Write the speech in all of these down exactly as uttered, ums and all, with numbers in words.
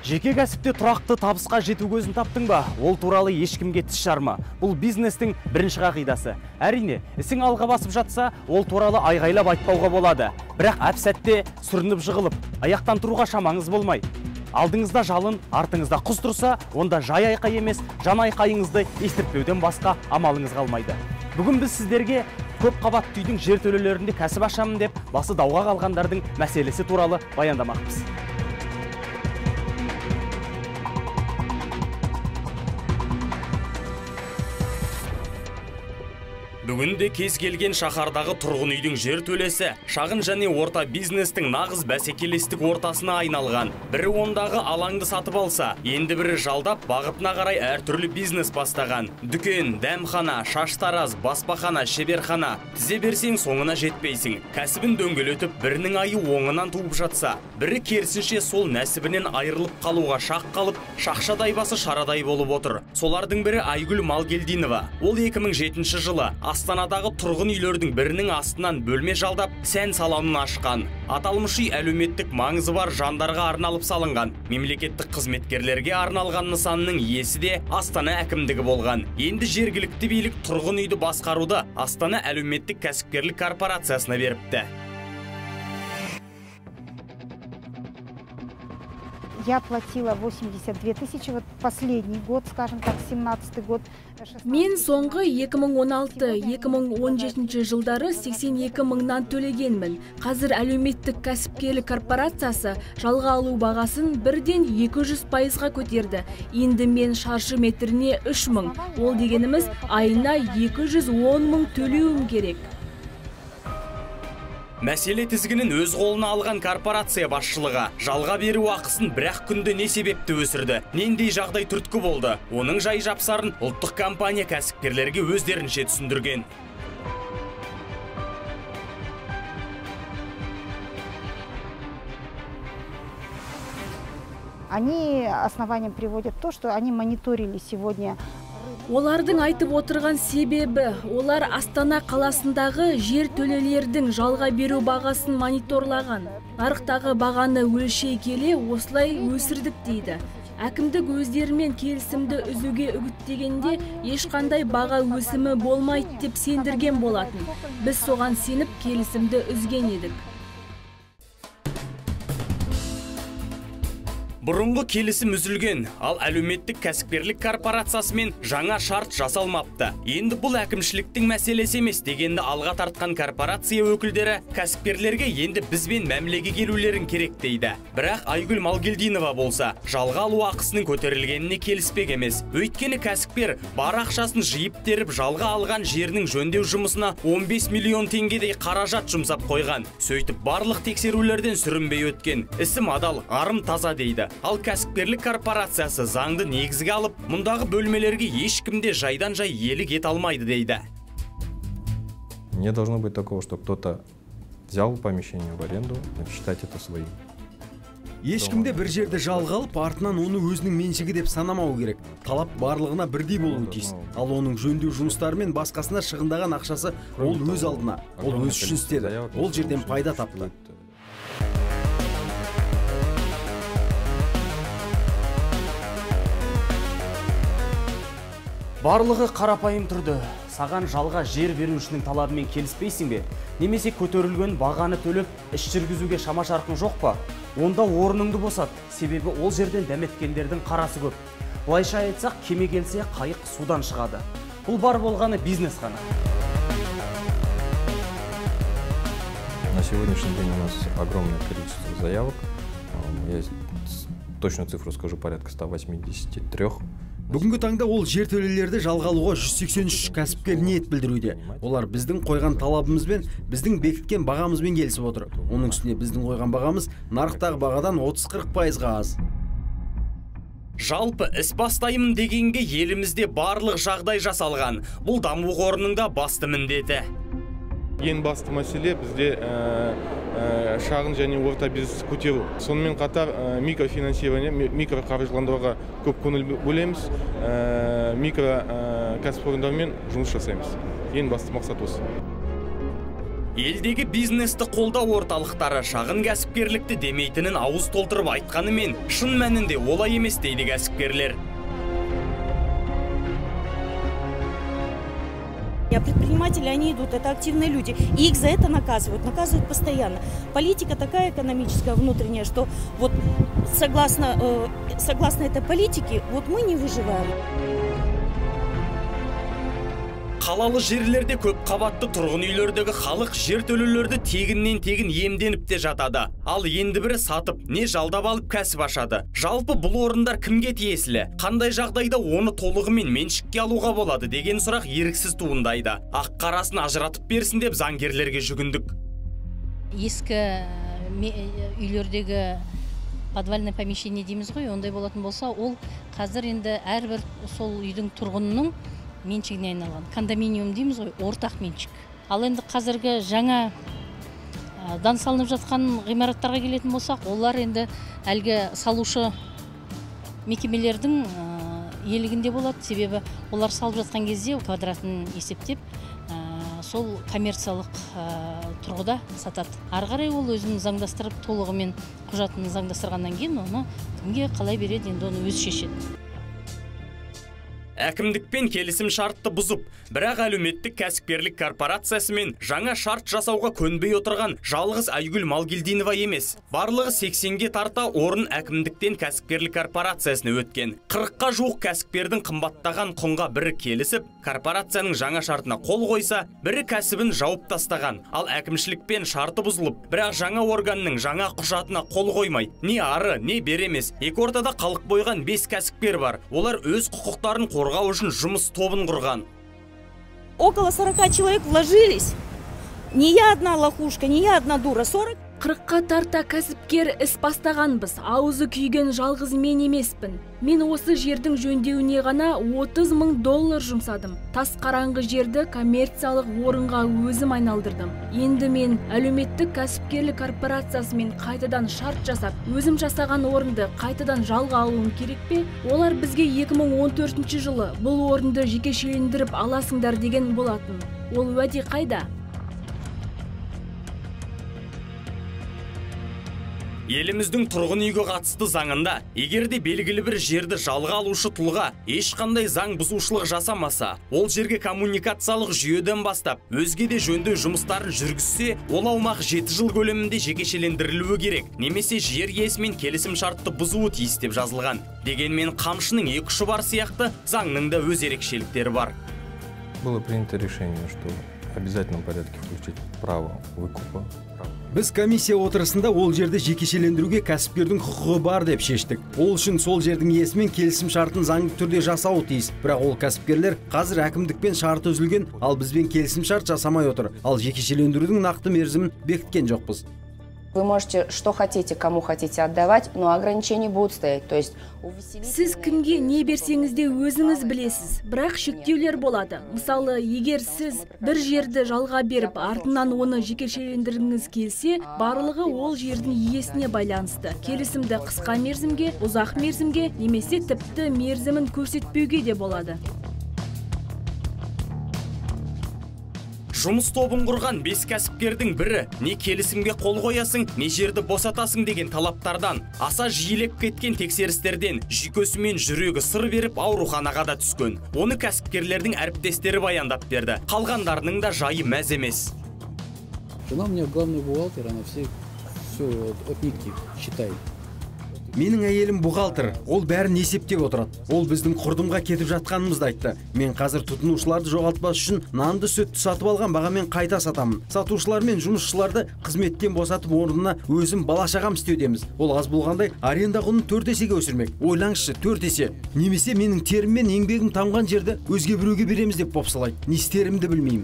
Жеке кәсіпте тұрақты табысқа жету көзін таптың ба? Ол туралы ешкімге тіс жарма. Бұл бизнестің бірінші қағидасы. Әрине, ісің алға басып жатса, ол туралы айғайлап айтпауға болады. Бірақ әп-сәтте сүрініп жығылып, аяқтан тұруға шамаңыз болмай. Алдыңызда жалын, артыңызда құс тұрса, онда жай айқай емес, жан айқайыңызды естіртпеуден басқа амалыңыз қалмайды. Бүгін біз сіздерге көп қабатты үйдің жертөлелерінде кәсіп ашамын деп, басы дауға қалғандардың мәселесі туралы баяндамақпыз. Бүгінде кез келген шаһардағы тұрғын үйдің жертөлесі шағын және орта бизнестің нағыз бәсекелестік ортасына айналған. Бірі ондағы алаңды сатып алса, енді бірі жалдап бағытына қарай әртүрлі бизнес бастаған. Дүкен, дәмхана, шаштараз, баспахана, шеберхана. Тізе берсең соңына жетпейсің. Кәсібін дөңгелетіп, бірінің айы оңынан туып жатса, бірі керісінше сол нәсібінен айырылып қалуға шақ қалып, шақшадай басы шарадай болып отыр. Солардың бірі Айгүл Малгелдинова. Ол екі мың жетінші жылы Астанадағы тұрғын үйлердің бірінің астынан бөлме жалдап, сән салонын ашқан. Аталмыш үй әлеуметтік маңызы бар жандарға арналып салынған. Мемлекеттік қызметкерлерге арналған нысанның иесі де Астана әкімдігі болған. Енді жергілікті билік тұрғын үйді басқаруды Астана әлеуметтік кәсіпкерлік корпорациясына беріпті. Я платила восемьдесят две тысячи, вот последний год, скажем так, семнадцатый год. Мен соңғы екі мың он алты - екі мың он жетінші жылдары сексен екі мыңнан төлегенмін. Қазір әлеуметтік кәсіпкерлік корпорациясы жалға алу бағасын бірден екі жүз пайызға көтерді. Енді мен шаршы метріне үш мың. Ол дегеніміз айына екі жүз он мың төлеуім керек. Мәселе тізгінін өз қолына алған корпорация басшылығы жалға беру ақысын бір-ақ күнде не себепті өсірді, нендей жағдай түрткі болды. Оның жай жапсарын ұлттық компания кәсіпкерлерге өздерінше түсіндірген. Они основанием приводят то, что они мониторили сегодня. Олардың айтып отырған себебі, олар Астана қаласындағы жер төлелердің жалға беру бағасын мониторлаған. Нарықтағы бағаны өлшей келе осылай өсірдік дейді. Әкімдік өздерімен келісімді үзуге үгіттегенде ешқандай баға өсімі болмайды деп сендірген болатын. Біз соған сеніп келісімді үзген едік. Бұрынғы келісім үзілген, ал әлеуметтік кәсіпкерлік корпорациясымен жаңа шарт жасалмапты. Енді бұл әкімшіліктің мәселесі емес дегенді алға тартқан корпорация өкілдері кәсіпкерлерге енді бізбен мәмілеге келулерін керек дейді. Бірақ Айгүл Малгелдинова болса, жалға алу ақысының көтерілгеніне келіспек емес. Өйткені кәсіпкер бар ақшасын жиып теріп жалға алған жерінің жөндеу жұмысына он бес миллион теңгедей қаражат жұмсап қойған. Сөйтіп барлық тексерулерден сүрінбей өткен. Ісім адал, арым таза дейді. Ал кәсіпкерлік корпорациясы заңды негізге алып, мұндағы бөлмелерге ешкімде жайдан жай иелік ете алмайды дейді. Не должно быть такого, что кто-то взял помещение в аренду и считать это своим. Ешкімде бір жерді жалға алып, артынан оны өзінің меншігі деп санамау керек. Талап барлығына бірдей болуы тиіс. Ал оның жөндеу жұмыстары мен басқасына шығындаған ақшасы ол өз алдына, ол өз үшін істеді. Ол жерден пайда тапты. Барлығы қарапайым тұрды. Саған жалға жер берушінің талабымен келіспейсің бе? Немесе көтерілген бағаны төлеп, іс жүргізуге шама шарқың жоқ па? Онда орныңды босат. Себебі ол жерден дәметкендердің қарасы көп. Былайша айтсақ, кеме келсе қайық судан шығады. Бұл бар болғаны бизнес қана. На сегодняшний день у нас огромное количество заявок. Я точную цифру скажу, порядка ста восьмидесяти трёх. Бүгінгі таңда ол жертөлелерді жалға алуға жүз сексен үш кәсіпкер ниет білдіруде. Олар біздің қойған талабымызбен, біздің бекіткен бағамызбен келісіп отыр. Оның үстіне біздің қойған бағамыз нарықтағы бағадан отыз қырық пайызға аз. Жалпы іс бастаймын дегенге елімізде барлық жағдай жасалған. Бұл даму қорының да басты міндеті. Ең басты мәселе бізде шағын және орта бизнес көтеру. Сонымен қатар микрофинансирование, микроқаржыландыруға көп көңіл бөлеміз, микро кәсіпорындармен жұмыс жасаймыз. Ең басты мақсат осы. Елдегі бизнесті қолдау орталықтары шағын кәсіпкерлікті демейтінін ауыз толтырып айтқанымен, шын мәнінде олай емес дейді кәсіпкерлер. Предприниматели, они идут, это активные люди, и их за это наказывают, наказывают постоянно. Политика такая экономическая, внутренняя, что вот согласно, э, согласно этой политике, вот мы не выживаем. Қалалы жерлерде көп қабатты тұрғын үйлердегі халық жер төлеулерді тегіннен тегін емденіп те жатады. Ал енді бірі сатып, не жалдап алып кәсіп ашады. Жалпы бұл орындар кімге тиесілі? Қандай жағдайда оны толығымен меншікке алуға болады деген сұрақ еріксіз туындайды. Ақ қарасын ажыратып берсін деп заңгерлерге жүгіндік. Ескі үйлердегі подвальный помещение дейміз ғой, ондай болатын болса, ол қазір енді әрбір сол үйдің тұрғынының меншігіне айналған. Кондоминиум дейміз ғой, ортақ меншік. Ал енді қазіргі жаңа дан салынып жатқан ғимараттарға келетін болсақ, олар енді әлгі салушы мекемелердің иелігінде болады. Себебі олар салып жатқан кезде квадратын есептеп, сол коммерциялық тұрғыда сатады. Ары қарай ол өзін заңдастырып, толығымен құжатын заңдастырғаннан кейін оны кімге қалай береді, енді оны өзі шешеді. Әкімдікпен келісім шартты бұзып, бірақ әлеуметтік кәсіпкерлік корпорациясымен жаңа шарт жасауға көнбей отырған жалғыз Айгүл Малгелдинова емес. Барлығы сексенге тарта орын әкімдіктен кәсіпкерлік корпорациясына өткен. қырыққа жуық кәсіпкердің қымбаттаған құнға бірі келісіп, корпорацияның жаңа шартына қол қойса, бірі кәсібін жауып тастаған. Ал әкімшілікпен шарты бұзылып, бірақ жаңа органның жаңа құжатына қол қоймай, не ары, не беремес. Екі ортада қалып қойған бес кәсіпкер бар. Олар өз құқықтарын қорғау үшін жұмыс тобын құрған. Около сорока человек вложились. Не я одна лохушка, не я одна дура. сорок Қырыққа тарта кәсіпкер іс бастағанбыз. Аузы күйген жалғыз мен емеспін. Мен осы жердің жөндеуіне ғана отыз мың доллар жұмсадым. Тас қараңғы жерді коммерциялық орынға өзім айналдырдым. Енді мен әлеуметтік кәсіпкерлік корпорациясымен қайтадан шарт жасап, өзім жасаған орынды қайтадан жалға алуым керек пе? Олар бізге екі мың он төртінші жылы бұл орынды жекешелендіріп аласыңдар деген болатын. Ол уәде қайда? Еліміздің тұрғын үйге қатысты заңында, егерде белгілі бір жерді жалға алушы тұлға ешқандай заң бұзушылық жасамаса, ол жерге коммуникациялық жүйеден бастап, өзге де жөндеу жұмыстарын жүргізсе, ол аумақ жеті жыл көлемінде жекешелендірілуі керек, немесе жер иесімен келісім шартты бұзуы тиіс деп жазылған. Дегенмен қамшының екі ұшы бар сияқты, заңның да өз ерекшеліктері бар. Было принято решение, что в обязательном порядке включить право выкупа. Біз комиссия отырысында ол жерді жекешелендіруге кәсіпкердің құқығы бар деп шештік. Ол үшін сол жердің иесімен келісім шартын заңды түрде жасауы тиіс. Бірақ ол кәсіпкерлер қазір әкімдікпен шарты үзілген, ал бізбен келісім шарт жасамай отыр. Ал жекешелендірудің нақты мерзімін бекіткен жоқпыз. Вы можете что хотите, кому хотите отдавать, но ограничения будут стоять. То есть Сіз кімге не берсеңіз де өзіңіз білесіз, бірақ шектеулер болады. Мысалы, егер сіз бір жерді жалға беріп, артынан оны жекешелендіргіңіз келсе, барлығы ол жердің иесіне байланысты. Келісімді қысқа мерзімге, ұзақ мерзімге, немесе тіпті мерзімін көрсетпеуге де болады. Жұмыс тобын құрған бес кәсіпкердің бірі не келісімге қол қоясың, не жерді босатасың деген талаптардан, аса жиілеп кеткен тексерістерден жүйкесі мен жүрегі сыр беріп ауруханаға да түскен. Оны кәсіпкерлердің әріптестері баяндап берді. Қалғандарының да жайы мәз емес. Жена у меня главный бухгалтер, она все все от нитки считает. Менің әйелім бухгалтер, ол бәрін есептеп отырады. Ол біздің құрдымға кетіп жатқанымызды айтты. Мен қазір тұтынушыларды жоғалтпас үшін нанды сүтті сатып алған бағамен қайта сатамын. Сатушылар мен жұмысшыларды қызметтен босатып орнына өзім бала-шағам істеудеміз. Ол аз болғандай аренда құнын төрт есеге өсірмек. Ойлаңызшы, төрт есе. Немесе менің терім мен еңбегім тамған жерді өзге біреуге береміз деп бопсалайды. Не істерімді білмеймін.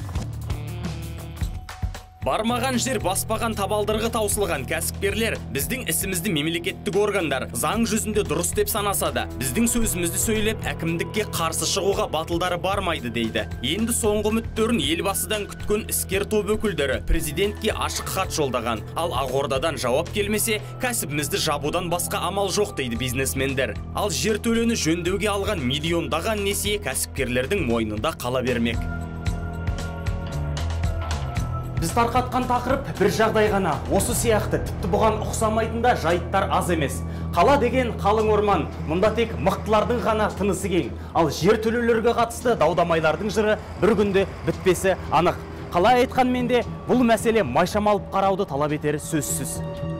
Бармаған жер баспаған табалдырғы таусылған кәсіпкерлер біздің ісімізді мемлекеттік органдар заң жүзінде дұрыс деп санаса да, біздің сөзімізді сөйлеп әкімдікке қарсы шығуға батылдары бармайды дейді. Енді соңғы үміттерін елбасыдан күткен іскер топ өкілдері президентке ашық хат жолдаған. Ал Ақордадан жауап келмесе, кәсібімізді жабудан басқа амал жоқ дейді бизнесмендер. Ал жер төлені жөндеуге алған миллиондаған несие кәсіпкерлердің мойнында қала бермек. біз тарқатқан тақырып бір жағдай ғана. Осы сияқты тіпті бұған ұқсамайтын да жайттар аз емес. Қала деген қалың орман, мұнда тек мықтылардың ғана тынысы кең. Ал жер төлеулерге қатысты даудамайлардың жыры бір күнде бітпесі анық. Қалай айтқанмен де бұл мәселе майшамалып қарауды талап етері сөзсіз.